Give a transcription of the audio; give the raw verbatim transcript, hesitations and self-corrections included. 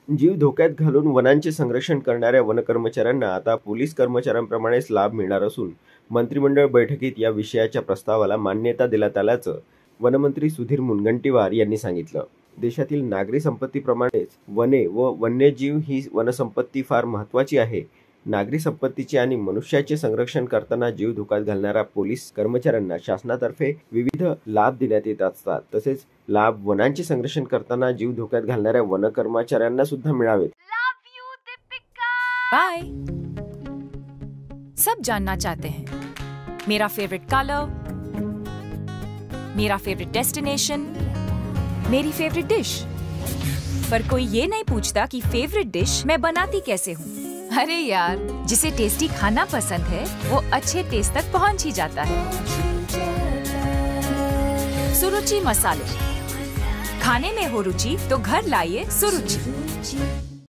जीव धोक्यात घालून वनांचे संरक्षण करणाऱ्या वनकर्मचाऱ्यांना आता पोलीस कर्मचाऱ्यांप्रमाणेच लाभ मिळणार असून मंत्रिमंडळ बैठकीत या विषयाच्या प्रस्तावाला मान्यता देण्यात आल्याचं वनमंत्री सुधीर मुनगंटीवार यांनी सांगितलं. देशातील नागरी संपत्तीप्रमाणेच वने व वन्यजीव ही वनसंपत्ती फार महत्त्वाची आहे. नागरी संपत्तीचे आणि मनुष्याचे संरक्षण करताना जीव धोक्यात घालणाऱ्या पोलीस कर्मचाऱ्यांना शासनातर्फे विविध लाभ देण्यात येत असतात. तसेच लाभ वनांचे संरक्षण करताना जीव धोक्यात घालणाऱ्या वनकर्मचाऱ्यांना सुद्धा मिळावेत. बाय. सब जानना चाहते हैं मेरा फेवरेट कलर, मेरा फेवरेट डेस्टिनेशन, मेरी फेवरेट डिश, पर कोई ये नहीं पूछता कि फेवरेट डिश मैं बनाती कैसे हूँ. अरे यार, जिसे टेस्टी खाना पसंद है वो अच्छे टेस्ट तक पहुँच ही जाता है. सुरुचि मसाले, खाने में हो रुचि तो घर लाइए सुरुचि.